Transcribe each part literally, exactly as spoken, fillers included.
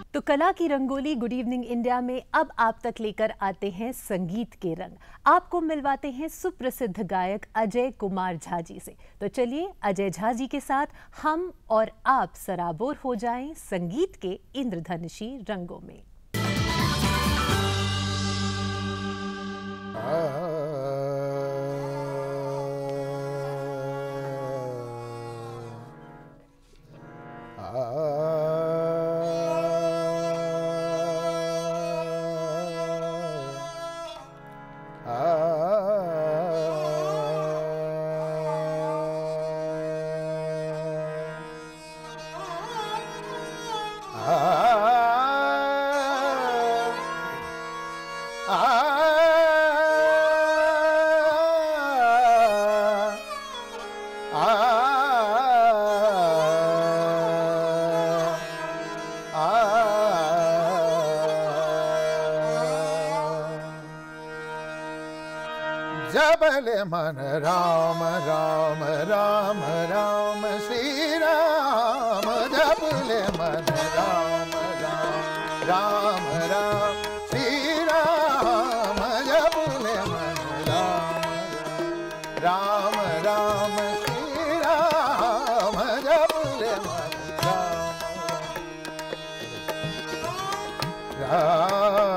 तो कला की रंगोली गुड इवनिंग इंडिया में अब आप तक लेकर आते हैं संगीत के रंग। आपको मिलवाते हैं सुप्रसिद्ध गायक अजय कुमार झा जी से। तो चलिए अजय झा जी के साथ हम और आप सराबोर हो जाएं संगीत के इंद्रधनुषी रंगों में। जबले मन राम राम राम राम श्री राम, जबले मन राम राम राम राम श्री राम, जबले मन राम राम राम श्री राम, जबले मन राम राम।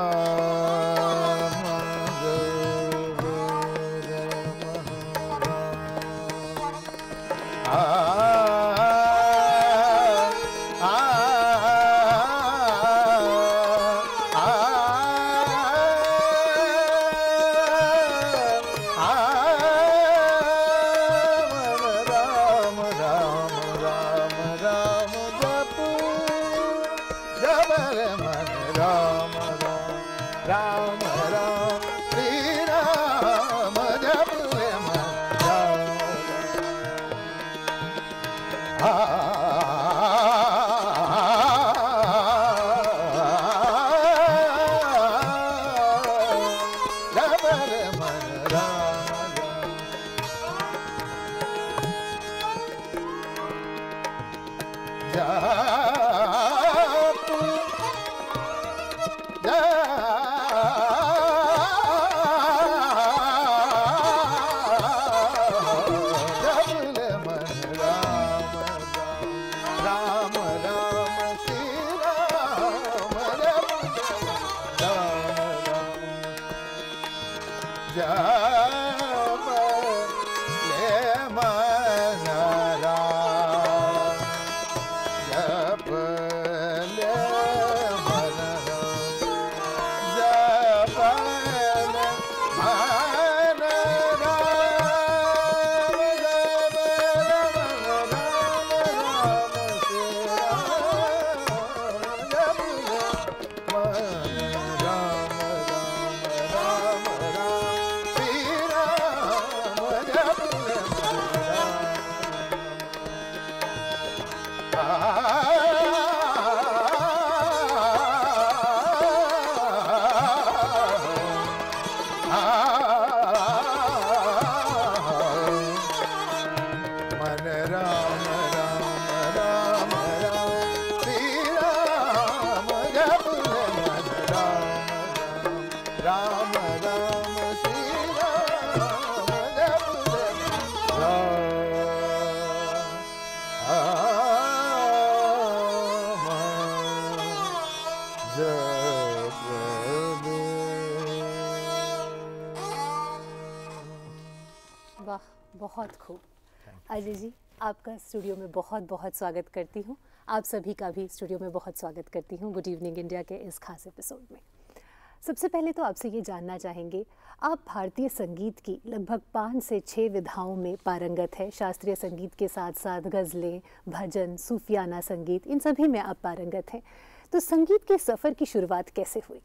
वाह, बहुत खूब। अजय जी, आपका स्टूडियो में बहुत बहुत स्वागत करती हूँ। आप सभी का भी स्टूडियो में बहुत स्वागत करती हूँ गुड इवनिंग इंडिया के इस खास एपिसोड में। सबसे पहले तो आपसे ये जानना चाहेंगे, आप भारतीय संगीत की लगभग पाँच से छः विधाओं में पारंगत है। शास्त्रीय संगीत के साथ साथ गज़लें, भजन, सूफियाना संगीत, इन सभी में आप पारंगत हैं। तो संगीत के सफ़र की शुरुआत कैसे हुई?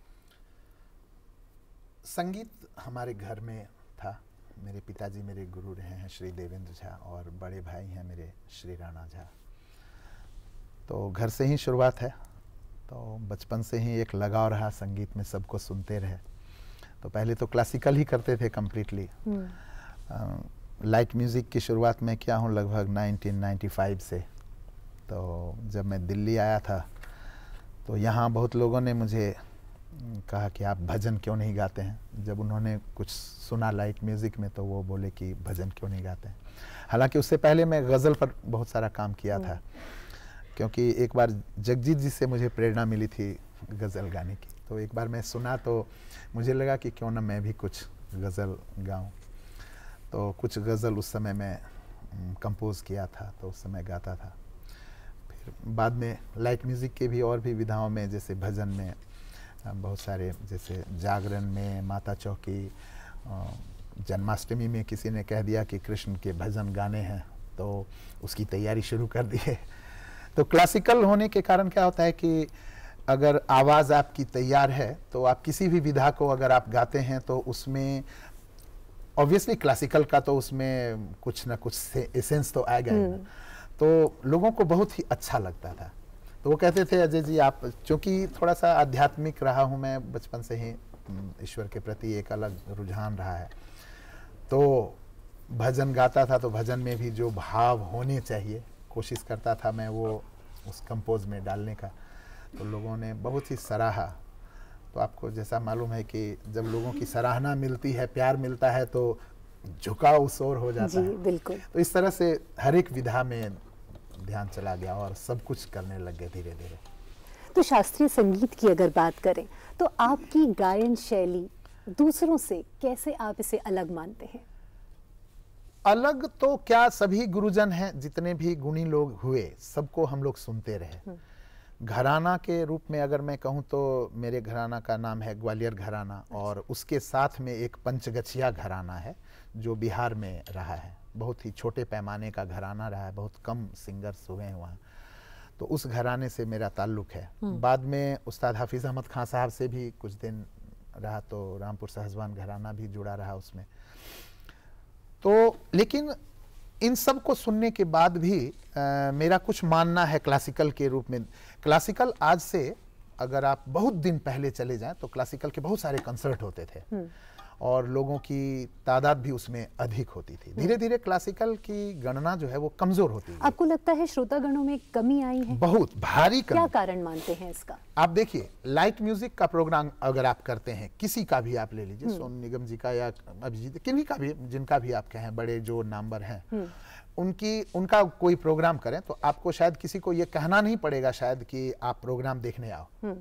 संगीत हमारे घर में था। मेरे पिताजी मेरे गुरु रहे हैं श्री देवेंद्र झा, और बड़े भाई हैं मेरे श्री राणा झा। तो घर से ही शुरुआत है। तो बचपन से ही एक लगाव रहा संगीत में, सबको सुनते रहे। तो पहले तो क्लासिकल ही करते थे कम्प्लीटली। लाइट म्यूज़िक की शुरुआत में किया हूँ लगभग नाइनटीन नाइंटी फाइव से। तो जब मैं दिल्ली आया था तो यहाँ बहुत लोगों ने मुझे कहा कि आप भजन क्यों नहीं गाते हैं। जब उन्होंने कुछ सुना लाइट म्यूज़िक में तो वो बोले कि भजन क्यों नहीं गाते हैं। हालांकि उससे पहले मैं गज़ल पर बहुत सारा काम किया था, क्योंकि एक बार जगजीत जी से मुझे प्रेरणा मिली थी गज़ल गाने की। तो एक बार मैं सुना तो मुझे लगा कि क्यों ना मैं भी कुछ गज़ल गाऊं। तो कुछ गज़ल उस समय मैं कंपोज़ किया था, तो उस समय गाता था। फिर बाद में लाइट म्यूज़िक के भी और भी विधाओं में, जैसे भजन में बहुत सारे, जैसे जागरण में, माता चौकी, जन्माष्टमी में किसी ने कह दिया कि कृष्ण के भजन गाने हैं तो उसकी तैयारी शुरू कर दी है। तो क्लासिकल होने के कारण क्या होता है कि अगर आवाज़ आपकी तैयार है तो आप किसी भी विधा को अगर आप गाते हैं तो उसमें ऑब्वियसली क्लासिकल का तो उसमें कुछ ना कुछ एसेंस तो आएगा ही ना। तो लोगों को बहुत ही अच्छा लगता था। तो वो कहते थे अजय जी आप, क्योंकि थोड़ा सा आध्यात्मिक रहा हूँ मैं बचपन से ही, ईश्वर के प्रति एक अलग रुझान रहा है, तो भजन गाता था तो भजन में भी जो भाव होने चाहिए कोशिश करता था मैं वो उस कंपोज में डालने का। तो लोगों ने बहुत ही सराहा। तो आपको जैसा मालूम है कि जब लोगों की सराहना मिलती है, प्यार मिलता है, तो झुकाव उस ओर हो जाता है। बिल्कुल। तो इस तरह से हर एक विधा में ध्यान चला गया और सब कुछ करने लग गए धीरे धीरे। तो शास्त्रीय संगीत की अगर बात करें तो आपकी गायन शैली दूसरों से कैसे आप इसे अलग मानते हैं? अलग तो क्या, सभी गुरुजन हैं, जितने भी गुणी लोग हुए सबको हम लोग सुनते रहे। घराना के रूप में अगर मैं कहूँ तो मेरे घराना का नाम है ग्वालियर घराना, और उसके साथ में एक पंचगछिया घराना है जो बिहार में रहा है। बहुत ही छोटे पैमाने का घराना रहा है, बहुत कम सिंगर्स हुए हैं वहाँ। तो उस घराने से मेरा ताल्लुक़ है। बाद में उस्ताद हाफिज़ अहमद खां साहब से भी कुछ दिन रहा, तो रामपुर सहजवान घराना भी जुड़ा रहा उसमें। तो लेकिन इन सब को सुनने के बाद भी आ, मेरा कुछ मानना है क्लासिकल के रूप में। क्लासिकल आज से अगर आप बहुत दिन पहले चले जाएं तो क्लासिकल के बहुत सारे कंसर्ट होते थे और लोगों की तादाद भी उसमें अधिक होती थी। धीरे धीरे क्लासिकल की गणना जो है वो कमजोर होती है। आपको लगता है श्रोतागणों में कमी आई है? बहुत भारी कमी। क्या कारण मानते हैं इसका? आप देखिए, लाइट म्यूजिक का प्रोग्राम अगर आप करते हैं, किसी का भी आप ले लीजिए, सोनू निगम जी का या अभिजीत, किन्हीं का भी, जिनका भी आप कहें, बड़े जो नंबर हैं, उनकी उनका कोई प्रोग्राम करें तो आपको शायद किसी को ये कहना नहीं पड़ेगा शायद कि आप प्रोग्राम देखने आओ।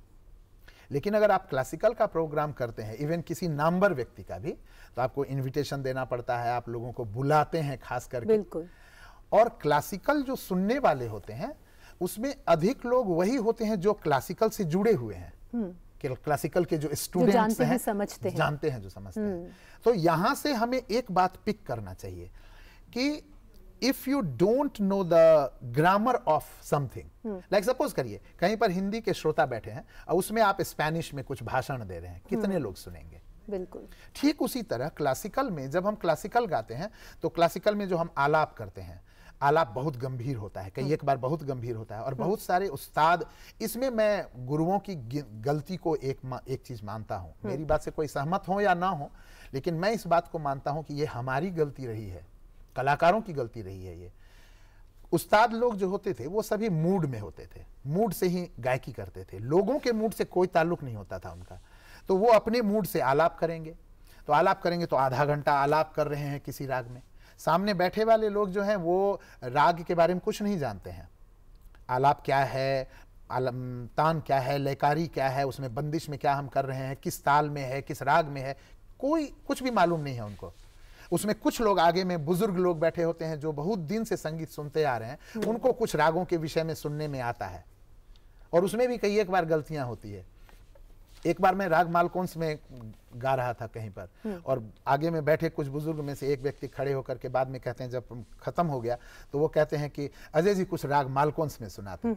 लेकिन अगर आप क्लासिकल का प्रोग्राम करते हैं, इवन किसी नामवर व्यक्ति का भी, तो आपको इनविटेशन देना पड़ता है, आप लोगों को बुलाते हैं खास करके। बिल्कुल। और क्लासिकल जो सुनने वाले होते हैं उसमें अधिक लोग वही होते हैं जो क्लासिकल से जुड़े हुए हैं, क्लासिकल के जो स्टूडेंट्स हैं, समझते हैं, जानते हैं, जो समझते हैं। तो यहां से हमें एक बात पिक करना चाहिए कि if you don't know the grammar of something, like suppose करिए कहीं पर हिंदी के श्रोता बैठे हैं और उसमें आप स्पेनिश में कुछ भाषण दे रहे हैं, कितने लोग सुनेंगे? बिल्कुल। ठीक उसी तरह क्लासिकल में जब हम क्लासिकल गाते हैं तो क्लासिकल में जो हम आलाप करते हैं, आलाप बहुत गंभीर होता है, कई एक बार बहुत गंभीर होता है, और बहुत सारे उस्ताद, इसमें मैं गुरुओं की गलती को एक एक चीज मानता हूं, मेरी बात से कोई सहमत हो या ना हो, लेकिन मैं इस बात को मानता हूं कि ये हमारी गलती रही है, कलाकारों की गलती रही है। ये उस्ताद लोग जो होते थे वो सभी मूड में होते थे, मूड से ही गायकी करते थे, लोगों के मूड से कोई ताल्लुक नहीं होता था उनका। तो वो अपने मूड से आलाप करेंगे, तो आलाप करेंगे तो आधा घंटा आलाप कर रहे हैं किसी राग में। सामने बैठे वाले लोग जो हैं वो राग के बारे में कुछ नहीं जानते हैं, आलाप क्या है, आलम तान क्या है, लयकारी क्या है, उसमें बंदिश में क्या हम कर रहे हैं, किस ताल में है, किस राग में है, कोई कुछ भी मालूम नहीं है उनको। उसमें कुछ लोग आगे में बुजुर्ग लोग बैठे होते हैं जो बहुत दिन से संगीत सुनते आ रहे हैं, उनको कुछ रागों के विषय में सुनने में आता है, और उसमें भी कई एक बार गलतियां होती है। एक बार मैं राग मालकोंस में गा रहा था कहीं पर, और आगे में बैठे कुछ बुजुर्ग में से एक व्यक्ति खड़े होकर के बाद में कहते हैं, जब खत्म हो गया तो वो कहते हैं कि अजय जी कुछ राग मालकोंस में सुनाते।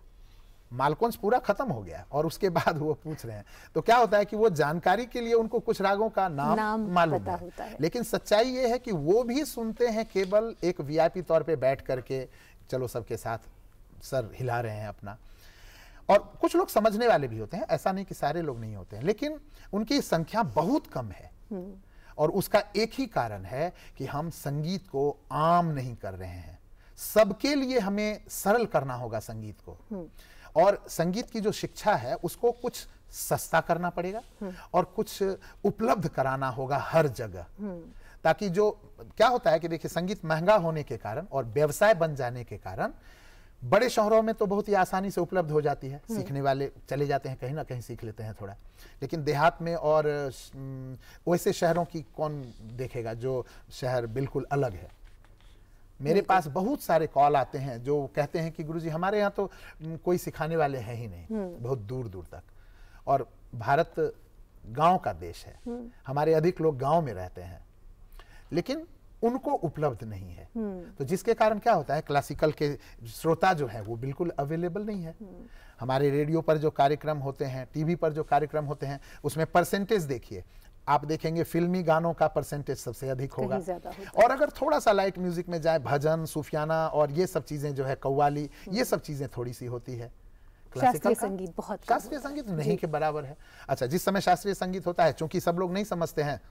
मालकोंस पूरा खत्म हो गया और उसके बाद वो पूछ रहे हैं, तो क्या होता है कि वो जानकारी के लिए उनको कुछ रागों का नाम, नाम मालूम है, होता है। लेकिन सच्चाई ये है कि वो भी सुनते हैं केवल एक वीआईपी तौर पे बैठ करके, चलो सबके साथ सर हिला रहे हैं अपना। और कुछ लोग समझने वाले भी होते हैं, ऐसा नहीं कि सारे लोग नहीं होते हैं, लेकिन उनकी संख्या बहुत कम है। और उसका एक ही कारण है कि हम संगीत को आम नहीं कर रहे हैं, सबके लिए हमें सरल करना होगा संगीत को। और संगीत की जो शिक्षा है उसको कुछ सस्ता करना पड़ेगा और कुछ उपलब्ध कराना होगा हर जगह, ताकि जो क्या होता है कि देखिए संगीत महंगा होने के कारण और व्यवसाय बन जाने के कारण बड़े शहरों में तो बहुत ही आसानी से उपलब्ध हो जाती है, सीखने वाले चले जाते हैं, कहीं ना कहीं सीख लेते हैं थोड़ा, लेकिन देहात में और वैसे शहरों की कौन देखेगा जो शहर बिल्कुल अलग है। मेरे पास बहुत सारे कॉल आते हैं जो कहते हैं कि गुरुजी हमारे यहाँ तो कोई सिखाने वाले हैं ही नहीं, बहुत दूर दूर तक, और भारत गांव का देश है, हमारे अधिक लोग गांव में रहते हैं, लेकिन उनको उपलब्ध नहीं है। तो जिसके कारण क्या होता है, क्लासिकल के श्रोता जो है वो बिल्कुल अवेलेबल नहीं है। हमारे रेडियो पर जो कार्यक्रम होते हैं, टीवी पर जो कार्यक्रम होते हैं, उसमें परसेंटेज देखिए, आप देखेंगे फिल्मी गानों का परसेंटेज सबसे अधिक होगा, और अगर थोड़ा सा लाइट म्यूजिक में जाए, भजन, सूफियाना और ये सब चीजें जो है, कव्वाली, ये सब चीजें थोड़ी सी होती है। शास्त्रीय संगीत बहुत शास्त्रीय संगीत नहीं के बराबर है। अच्छा, जिस समय शास्त्रीय संगीत होता है, चूंकि सब लोग नहीं समझते हैं,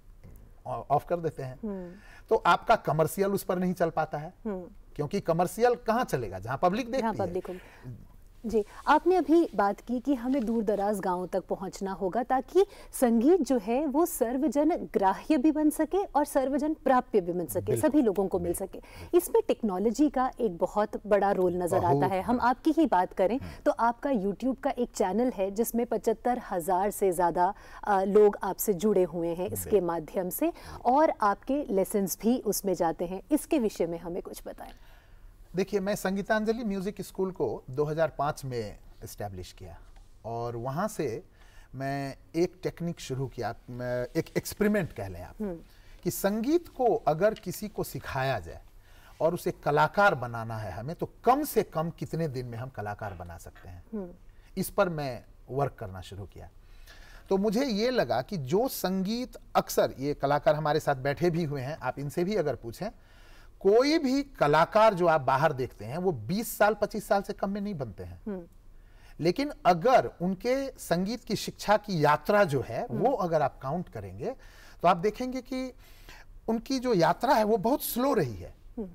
ऑफ कर देते हैं, तो आपका कमर्शियल उस पर नहीं चल पाता है, क्योंकि कमर्शियल कहाँ चलेगा, जहां पब्लिक देखती है। जी, आपने अभी बात की कि हमें दूर दराज गांवों तक पहुंचना होगा ताकि संगीत जो है वो सर्वजन ग्राह्य भी बन सके और सर्वजन प्राप्य भी बन सके, सभी लोगों को मिल सके। इसमें टेक्नोलॉजी का एक बहुत बड़ा रोल नजर आता है। हम आपकी ही बात करें तो आपका यूट्यूब का एक चैनल है जिसमें पचहत्तर हजार से ज्यादा लोग आपसे जुड़े हुए हैं इसके माध्यम से, और आपके लेसन्स भी उसमें जाते हैं। इसके विषय में हमें कुछ बताएं। देखिए, मैं संगीतांजलि म्यूजिक स्कूल को दो हज़ार पाँच में इस्टेब्लिश किया, और वहाँ से मैं एक टेक्निक शुरू किया, एक एक्सपेरिमेंट कह लें आप, कि संगीत को अगर किसी को सिखाया जाए और उसे कलाकार बनाना है हमें, तो कम से कम कितने दिन में हम कलाकार बना सकते हैं, इस पर मैं वर्क करना शुरू किया। तो मुझे ये लगा कि जो संगीत, अक्सर ये कलाकार हमारे साथ बैठे भी हुए हैं, आप इनसे भी अगर पूछें, कोई भी कलाकार जो आप बाहर देखते हैं वो बीस साल पच्चीस साल से कम में नहीं बनते हैं, लेकिन अगर उनके संगीत की शिक्षा की यात्रा जो है वो अगर आप काउंट करेंगे तो आप देखेंगे कि उनकी जो यात्रा है वो बहुत स्लो रही है।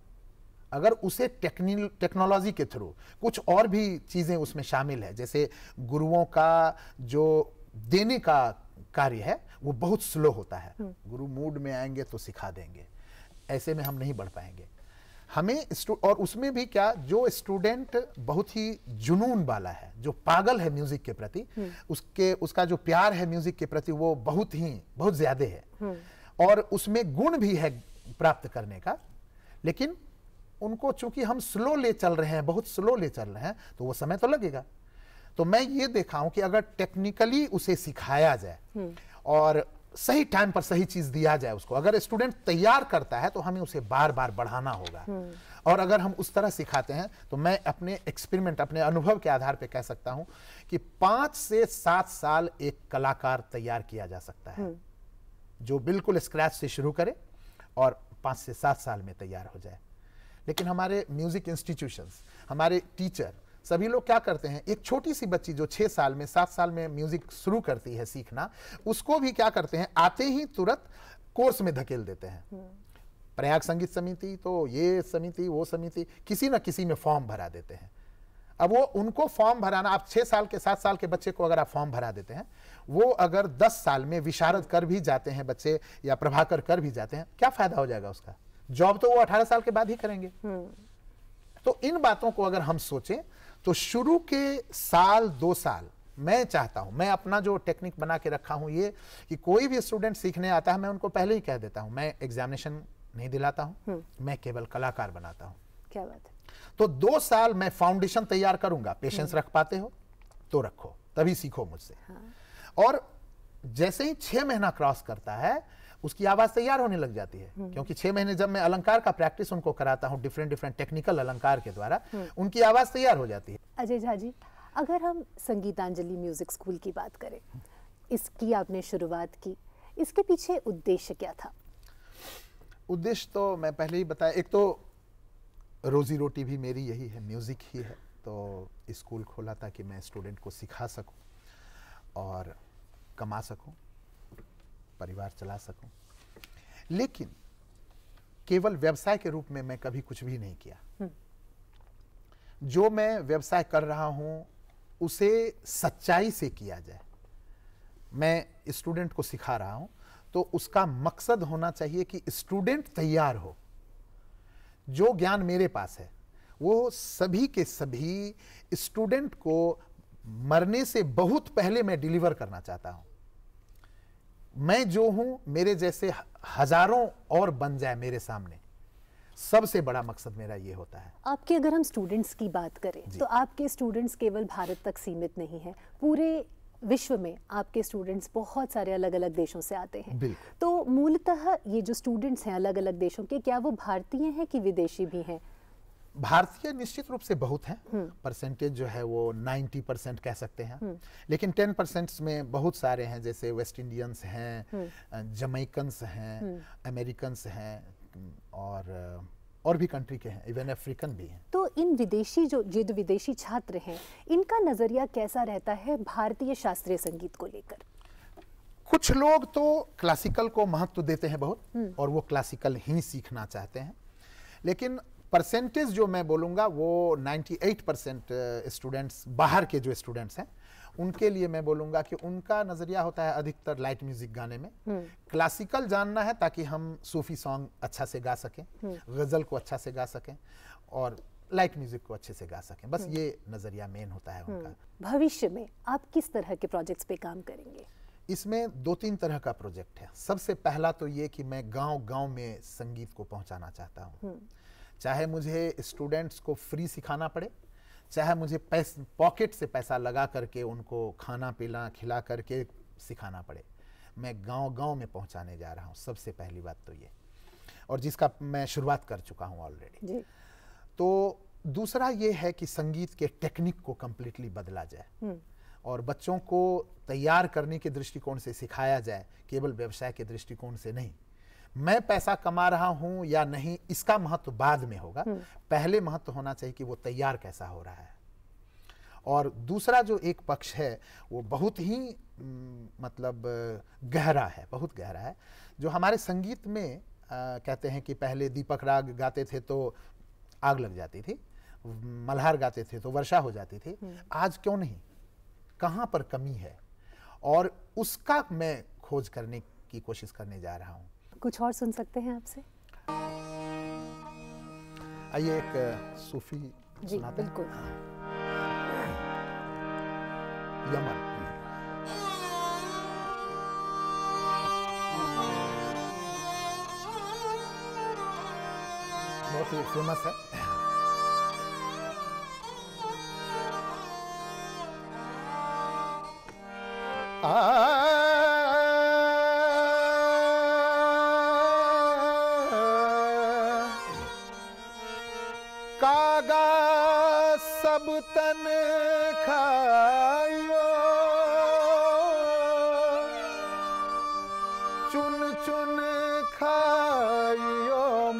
अगर उसे टेक्नोलॉजी के थ्रू कुछ और भी चीजें उसमें शामिल है, जैसे गुरुओं का जो देने का कार्य है वो बहुत स्लो होता है, गुरु मूड में आएंगे तो सिखा देंगे, ऐसे में हम नहीं बढ़ पाएंगे। हमें, और उसमें भी क्या, जो स्टूडेंट बहुत ही जुनून वाला है, जो पागल है म्यूजिक के प्रति, उसके उसका जो प्यार है म्यूजिक के प्रति वो बहुत ही बहुत ज्यादा है, और उसमें गुण भी है प्राप्त करने का, लेकिन उनको चूंकि हम स्लो ले चल रहे हैं, बहुत स्लो ले चल रहे हैं, तो वो समय तो लगेगा। तो मैं ये देखा हूं कि अगर टेक्निकली उसे सिखाया जाए और सही टाइम पर सही चीज दिया जाए उसको, अगर स्टूडेंट तैयार करता है तो हमें उसे बार बार बढ़ाना होगा, और अगर हम उस तरह सिखाते हैं तो मैं अपने एक्सपेरिमेंट, अपने अनुभव के आधार पर कह सकता हूं कि पांच से सात साल एक कलाकार तैयार किया जा सकता है, जो बिल्कुल स्क्रैच से शुरू करे और पांच से सात साल में तैयार हो जाए। लेकिन हमारे म्यूजिक इंस्टीट्यूशंस, हमारे टीचर, सभी लोग क्या करते हैं, एक छोटी सी बच्ची जो छह साल में सात साल में म्यूजिक शुरू करती है सीखना, उसको भी क्या करते हैं, आते ही तुरंत कोर्स में धकेल देते हैं। प्रयाग संगीत समिति, तो ये समिति, वो समिति, किसी ना किसी में फॉर्म भरा देते हैं। अब वो उनको फॉर्म भराना, आप छह साल के सात साल के बच्चे को अगर आप फॉर्म भरा देते हैं, वो अगर दस साल में विशारद कर भी जाते हैं बच्चे, या प्रभाकर कर भी जाते हैं, क्या फायदा हो जाएगा उसका? जॉब तो वो अठारह साल के बाद ही करेंगे। तो इन बातों को अगर हम सोचें तो शुरू के साल दो साल मैं चाहता हूं, मैं अपना जो टेक्निक बना के रखा हूं ये, कि कोई भी स्टूडेंट सीखने आता है, मैं उनको पहले ही कह देता हूं, मैं एग्जामिनेशन नहीं दिलाता हूं, मैं केवल कलाकार बनाता हूं। क्या बात है। तो दो साल मैं फाउंडेशन तैयार करूंगा, पेशेंस रख पाते हो तो रखो, तभी सीखो मुझसे। हाँ। और जैसे ही छह महीना क्रॉस करता है उसकी आवाज तैयार होने लग जाती है, क्योंकि छह महीने जब मैं अलंकार का प्रैक्टिस उनको कराता हूं, डिफरेंट डिफरेंट टेक्निकल अलंकार के द्वारा, उनकी आवाज तैयार हो जाती है। अजय झा जी, अगर हम संगीतांजलि म्यूजिक स्कूल की बात करें, इसकी आपने शुरुआत की, इसके पीछे उद्देश्य क्या था? उद्देश्य तो मैं पहले ही बताया, एक तो रोजी रोटी भी मेरी यही है, म्यूजिक ही है, तो स्कूल खोला ताकि मैं स्टूडेंट को सिखा सकूं और कमा सकूं, परिवार चला सकूं। लेकिन केवल व्यवसाय के रूप में मैं कभी कुछ भी नहीं किया। जो मैं व्यवसाय कर रहा हूं उसे सच्चाई से किया जाए। मैं स्टूडेंट को सिखा रहा हूं तो उसका मकसद होना चाहिए कि स्टूडेंट तैयार हो। जो ज्ञान मेरे पास है वो सभी के सभी स्टूडेंट को मरने से बहुत पहले मैं डिलीवर करना चाहता हूं। मैं जो हूं, मेरे जैसे हजारों और बन जाए मेरे सामने, सबसे बड़ा मकसद मेरा ये होता है। आपके अगर हम स्टूडेंट्स की बात करें तो आपके स्टूडेंट्स केवल भारत तक सीमित नहीं है, पूरे विश्व में आपके स्टूडेंट्स बहुत सारे अलग अलग देशों से आते हैं। तो मूलतः ये जो स्टूडेंट्स हैं अलग अलग देशों के, क्या वो भारतीय हैं कि विदेशी भी हैं? भारतीय निश्चित रूप से बहुत हैं, परसेंटेज जो है वो नब्बे परसेंट कह सकते हैं, लेकिन टेन परसेंट में बहुत सारे हैं, जैसे वेस्ट इंडियंस हैं, जमैकन्स हैं, अमेरिकन्स हैं और और भी कंट्री के हैं, इवन अफ्रीकन भी हैं। तो इन विदेशी जो जो विदेशी छात्र हैं, इनका नजरिया कैसा रहता है भारतीय शास्त्रीय संगीत को लेकर? कुछ लोग तो क्लासिकल को महत्व देते हैं बहुत और वो क्लासिकल ही सीखना चाहते हैं, लेकिन परसेंटेज जो मैं बोलूँगा वो अट्ठानवे परसेंट स्टूडेंट्स, बाहर के जो स्टूडेंट्स हैं उनके लिए मैं बोलूँगा कि उनका नज़रिया होता है अधिकतर लाइट म्यूजिक गाने में। क्लासिकल जानना है ताकि हम सूफी सॉन्ग अच्छा से गा सकें, गज़ल को अच्छा से गा सकें और लाइट म्यूजिक को अच्छे से गा सकें, बस ये नज़रिया मेन होता है उनका। भविष्य में आप किस तरह के प्रोजेक्ट्स पे काम करेंगे? इसमें दो तीन तरह का प्रोजेक्ट है। सबसे पहला तो ये कि मैं गाँव-गाँव में संगीत को पहुँचाना चाहता हूँ, चाहे मुझे स्टूडेंट्स को फ्री सिखाना पड़े, चाहे मुझे पैस पॉकेट से पैसा लगा करके उनको खाना पीना खिला करके सिखाना पड़े, मैं गांव-गांव में पहुंचाने जा रहा हूं। सबसे पहली बात तो ये, और जिसका मैं शुरुआत कर चुका हूं ऑलरेडी। तो दूसरा ये है कि संगीत के टेक्निक को कंप्लीटली बदला जाए और बच्चों को तैयार करने के दृष्टिकोण से सिखाया जाए, केवल व्यवसाय के दृष्टिकोण से नहीं। मैं पैसा कमा रहा हूं या नहीं इसका महत्व बाद में होगा, पहले महत्व होना चाहिए कि वो तैयार कैसा हो रहा है। और दूसरा जो एक पक्ष है वो बहुत ही मतलब गहरा है, बहुत गहरा है, जो हमारे संगीत में आ, कहते हैं कि पहले दीपक राग गाते थे तो आग लग जाती थी, मल्हार गाते थे तो वर्षा हो जाती थी, आज क्यों नहीं, कहाँ पर कमी है, और उसका मैं खोज करने की कोशिश करने जा रहा हूँ। कुछ और सुन सकते हैं आपसे? आइए एक सूफी जी बिल्कुल। यमन बहुत ही फेमस है। आ सब तन खायो चुन चुन खायो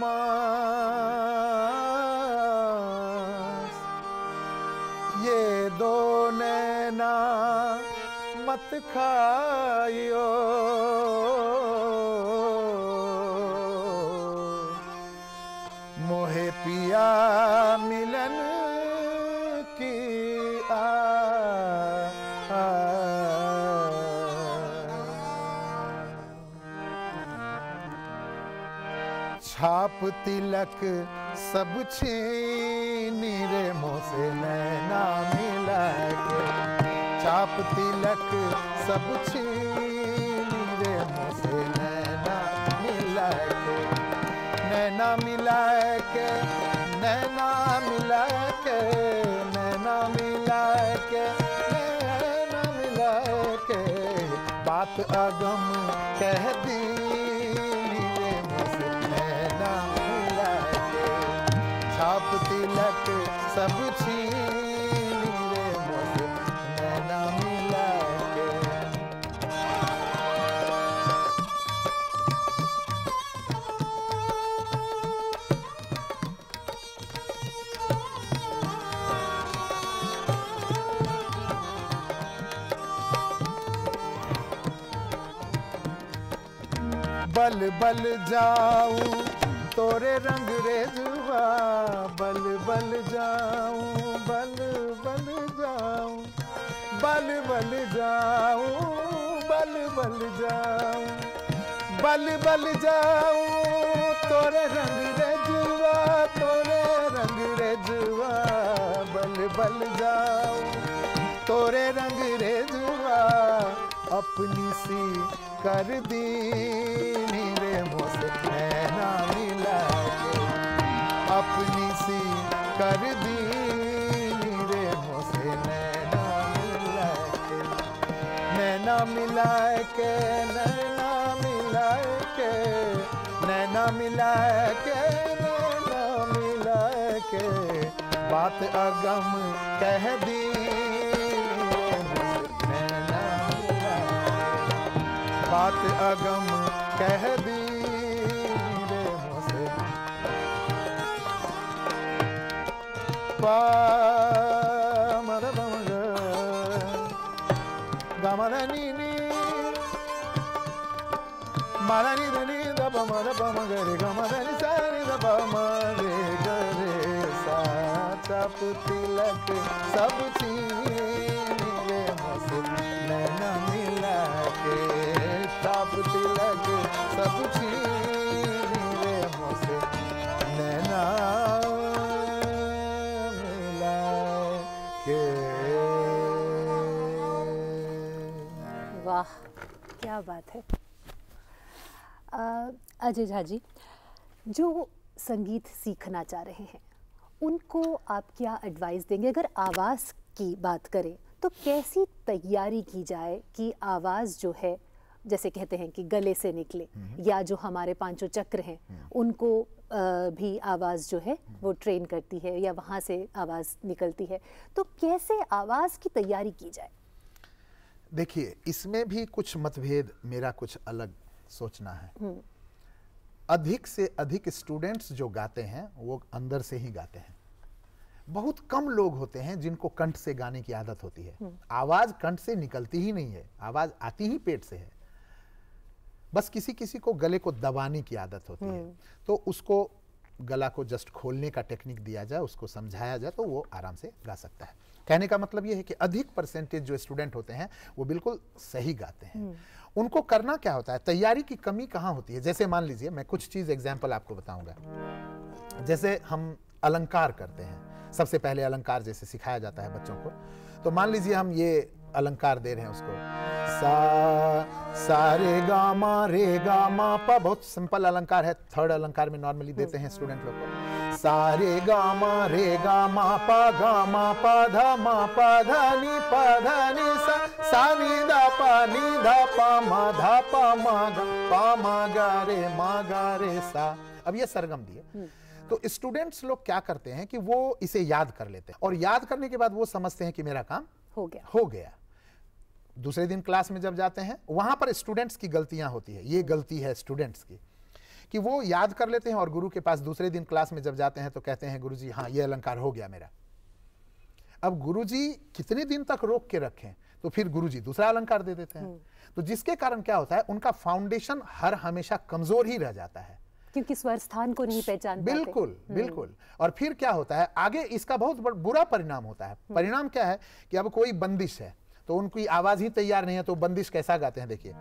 मांस, ये दो नैना मत खायो, मोहे पिया मिलन छाप तिलक सब छीनी रे मुँह से नैना मिला के, छाप तिलक सब छीनी रे मुँह से नैना मिला के, नैना मिला के, नैना मिला के, नैना मिला के, नैना मिला के, बात अगम कह दी छाप तिलक सब छीनी रे मुझ नैना मिला के। बल बल जाऊं तोरे रंग रेजुआ, बल बल जाऊं, बल बल जाऊं, बल जाऊं, बल बल जाऊं, बल बल जाऊं, तोरे रंग रेजुआ, तोरे रंग रेजुआ, बल बल जाऊं, तोरे रंग रेजुआ, अपनी सी कर दी रे मुझसे नैना मिला के, अपनी सी कर दी रे मुझसे नैना मिला के, नैना मिला के, नैना मिला के, नैना मिला के, नैना मिला के, बात अगम कह दी रे मुझसे नैना मिला के, बात अगम कह दी रे मुझसे, पा मर बमग गमर नी नी मरनी धनी दब मर बमग रे गमर नी सारी दब मरे गरे सा, चाप तिलक सब छीन रे मुझसे नैना मिला के, चाप तिलक सब छीन रे मुझसे नैना मिला के। वाह, क्या बात है। अ, अजय झा जी, जो संगीत सीखना चाह रहे हैं उनको आप क्या एडवाइस देंगे? अगर आवाज़ की बात करें तो कैसी तैयारी की जाए कि आवाज़ जो है, जैसे कहते हैं कि गले से निकले, या जो हमारे पांचों चक्र हैं उनको आ, भी आवाज़ जो है वो ट्रेन करती है या वहाँ से आवाज़ निकलती है, तो कैसे आवाज़ की तैयारी की जाए? देखिए, इसमें भी कुछ मतभेद, मेरा कुछ अलग सोचना है। अधिक से अधिक स्टूडेंट्स जो गाते हैं वो अंदर से ही गाते हैं। बहुत कम लोग होते हैं जिनको कंठ से गाने की आदत होती है। आवाज कंठ से निकलती ही नहीं है, आवाज आती ही पेट से है। बस किसी किसी को गले को दबाने की आदत होती है, तो उसको गला को जस्ट खोलने का टेक्निक दिया जाए, उसको समझाया जाए तो वो आराम से गा सकता है। कहने का मतलब ये है कि अधिक परसेंटेज जो स्टूडेंट होते हैं वो बिल्कुल सही गाते हैं। उनको करना क्या होता है, तैयारी की कमी कहाँ होती है। जैसे मान लीजिए, मैं कुछ चीज एग्जाम्पल आपको बताऊंगा। जैसे हम अलंकार करते हैं, सबसे पहले अलंकार जैसे सिखाया जाता है बच्चों को, तो मान लीजिए हम ये अलंकार दे रहे हैं उसको, सा सा रे गा मा रे गा मा पा, बहुत सिंपल अलंकार है। थर्ड अलंकार में नॉर्मली देते हैं स्टूडेंट लोग को, सा रे गा मा रे गा मा पा गा मा पा धा मा पा धा नी पा धा नी सा सा नी धा पा नी धा पा मा धा पा मा गा पा मा गा रे मा गा रे सा। अब ये सरगम दिए, तो स्टूडेंट्स लोग क्या करते हैं कि वो इसे याद कर लेते हैं, और याद करने के बाद वो समझते हैं कि मेरा काम हो गया हो गया। दूसरे दिन क्लास में जब जाते हैं, वहां पर स्टूडेंट्स की गलतियां होती है। ये गलती है स्टूडेंट्स की कि वो याद कर लेते हैं और गुरु के पास दूसरे दिन क्लास में जब जाते हैं तो कहते हैं गुरुजी हाँ ये अलंकार हो गया मेरा। अब गुरुजी कितने दिन तक रोक के रखें, तो फिर गुरुजी दूसरा अलंकार दे देते हैं। तो जिसके कारण क्या होता है, उनका फाउंडेशन हर हमेशा कमजोर ही रह जाता है, क्योंकि स्वर स्थान को नहीं पहचान पाते। बिल्कुल बिल्कुल। और फिर क्या होता है, आगे इसका बहुत बुरा परिणाम होता है। परिणाम क्या है कि अब कोई बंदिश है तो उनकी आवाज ही तैयार नहीं है, तो बंदिश कैसा गाते हैं। देखिए,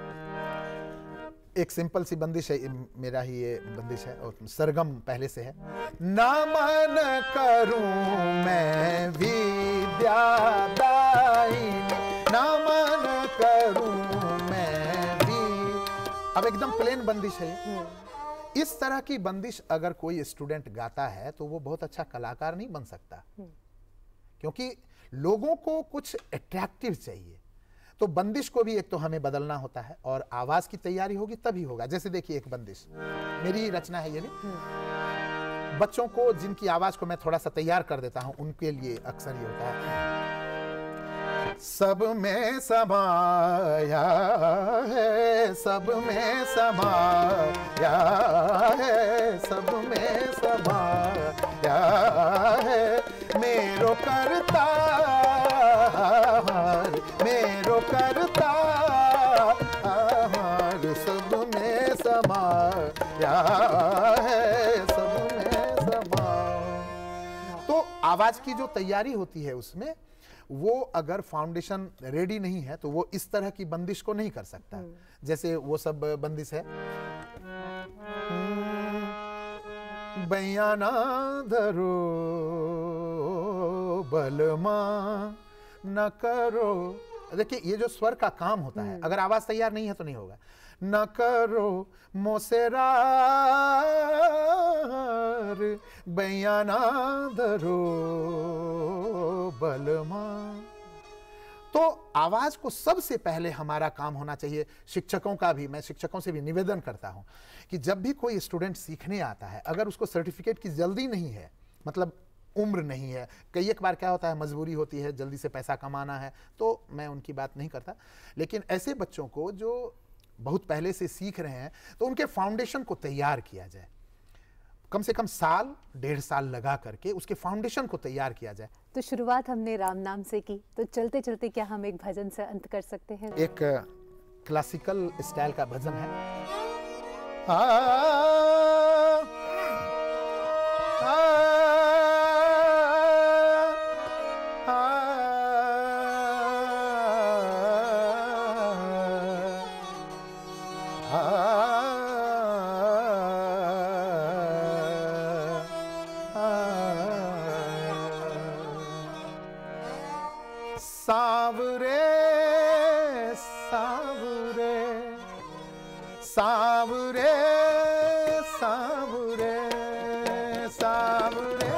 एक सिंपल सी बंदिश है, मेरा ही ये बंदिश है और सरगम पहले से है। ना मन करूं मैं विद्या दायिनी, ना मन करूं मैं भी। अब एकदम प्लेन बंदिश है। इस तरह की बंदिश अगर कोई स्टूडेंट गाता है तो वो बहुत अच्छा कलाकार नहीं बन सकता, क्योंकि लोगों को कुछ अट्रैक्टिव चाहिए। तो बंदिश को भी एक तो हमें बदलना होता है, और आवाज की तैयारी होगी तभी होगा। जैसे देखिए, एक बंदिश मेरी रचना है, ये नहीं, बच्चों को जिनकी आवाज को मैं थोड़ा सा तैयार कर देता हूं उनके लिए अक्सर ये होता है, सब में समाया है, सब में समाया है, सब में समाया है, मेरो करता मेरो करता सब में समाया है, सब में समा। तो आवाज की जो तैयारी होती है उसमें वो अगर फाउंडेशन रेडी नहीं है तो वो इस तरह की बंदिश को नहीं कर सकता। जैसे वो सब बंदिश है, बैयाना धरो बलमा न करो। देखिए ये जो स्वर का काम होता है, अगर आवाज तैयार नहीं है तो नहीं होगा। न करो मोसेरार बैयाना धरो बलमा। तो आवाज को सबसे पहले हमारा काम होना चाहिए। शिक्षकों का भी, मैं शिक्षकों से भी निवेदन करता हूं कि जब भी कोई स्टूडेंट सीखने आता है, अगर उसको सर्टिफिकेट की जल्दी नहीं है, मतलब उम्र नहीं है, कई एक बार क्या होता है मजबूरी होती है, जल्दी से पैसा कमाना है, तो मैं उनकी बात नहीं करता, लेकिन ऐसे बच्चों को जो बहुत पहले से सीख रहे हैं तो उनके फाउंडेशन को तैयार किया जाए। कम से कम साल डेढ़ साल लगा करके उसके फाउंडेशन को तैयार किया जाए। तो शुरुआत हमने राम नाम से की, तो चलते चलते क्या हम एक भजन से अंत कर सकते हैं? एक क्लासिकल स्टाइल का भजन है। आ, आ, सावरे सावरे सावरे सावरे सावरे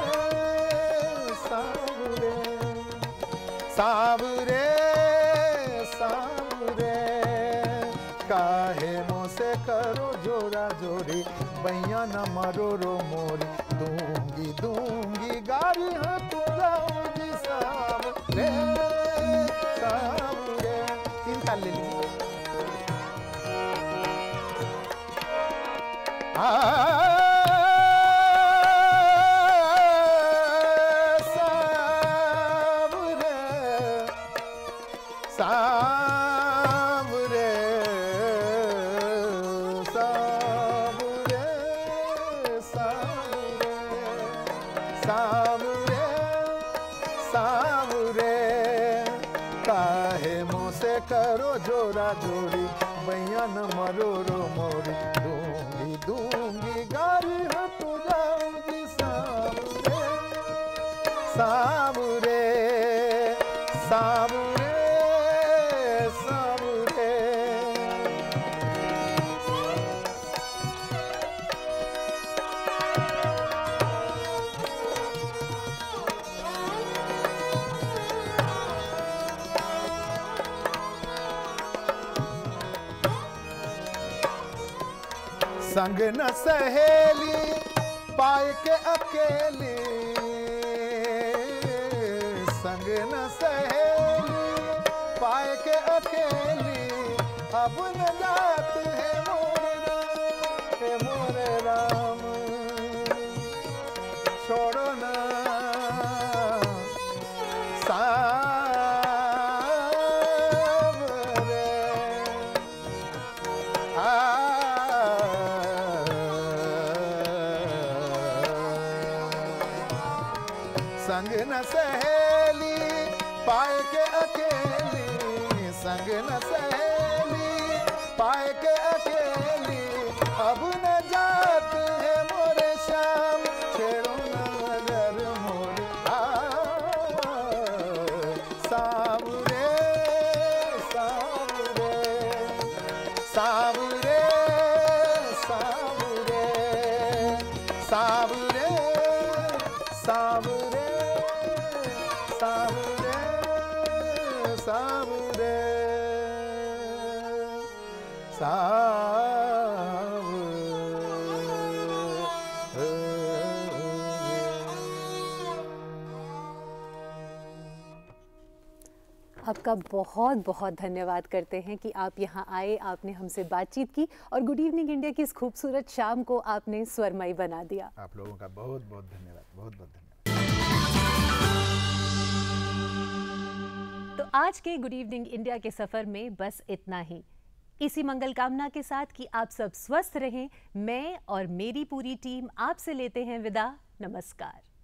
सावरे सावरे सावरे काहे मोसे करो जोरा जोरी बैया न मरो रो मोरी दूंगी दूंगी गारी हाँ तू जाऊंगी सावरे सावरे। तीन ताल ले लीजिए। सावरे सावरे सावरे सावरे सावरे सावरे काहे मोसे करो जोरा जोड़ी बैया न मरो रो मोरी दूंगी दूंगी गारी हाँ तू जाऊंगी सावरे सावरे सावरे सावरे। संग न सहेली पाए के अकेली, संग न सहेली पाए के अकेली, अब न जात है मोरे राम है मोरे राम। छोड़ो ना सावरे आ संग न सहेली पाए के अकेली, संग न सहेली पाए के अकेली, अब न जात है मोरे श्याम छेड़ो नजर मोरे आ सावरे सावरे सावरे सावरे सावरे सावरे सावरे सावरे आपका बहुत बहुत धन्यवाद करते हैं कि आप यहाँ आए, आपने हमसे बातचीत की और गुड इवनिंग इंडिया की इस खूबसूरत शाम को आपने स्वरमयी बना दिया। आप लोगों का बहुत बहुत धन्यवाद, बहुत बहुत धन्यवाद। तो आज के गुड इवनिंग इंडिया के सफ़र में बस इतना ही। इसी मंगल कामना के साथ कि आप सब स्वस्थ रहें, मैं और मेरी पूरी टीम आपसे लेते हैं विदा। नमस्कार।